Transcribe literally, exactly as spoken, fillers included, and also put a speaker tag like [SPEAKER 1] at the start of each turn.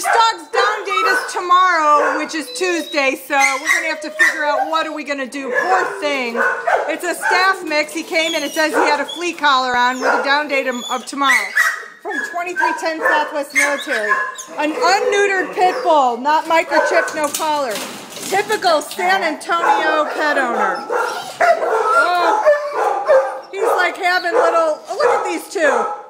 [SPEAKER 1] this dog's down date is tomorrow, which is Tuesday, so we're going to have to figure out what are we going to do. Poor thing. It's a staff mix. He came in, it says he had a flea collar on with a down date of, of tomorrow. From twenty-three ten Southwest Military. An unneutered pit bull, not microchipped, no collar. Typical San Antonio pet owner. Oh, he's like having little, oh, look at these two.